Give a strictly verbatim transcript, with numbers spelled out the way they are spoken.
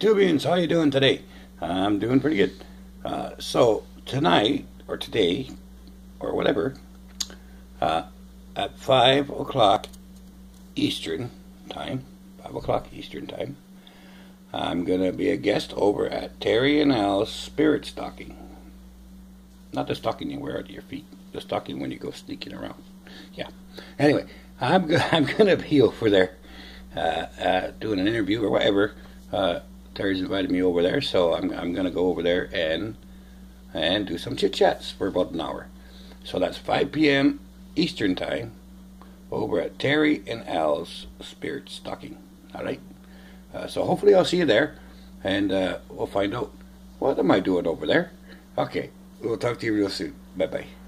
YouTubians, how you doing today? I'm doing pretty good. Uh, so tonight or today or whatever, uh, at five o'clock Eastern time, five o'clock Eastern time, I'm gonna be a guest over at Terry and Al's Spirit Stocking. Not the stocking you wear under your feet, the stocking when you go sneaking around. Yeah. Anyway, I'm go I'm gonna be over there uh, uh, doing an interview or whatever. Uh, Terry's invited me over there, so I'm I'm gonna go over there and and do some chit chats for about an hour. So that's five P M Eastern time over at Terry and Al's Spirit Stocking. All right. Uh, so hopefully I'll see you there, and uh, we'll find out what am I doing over there. Okay. We'll talk to you real soon. Bye bye.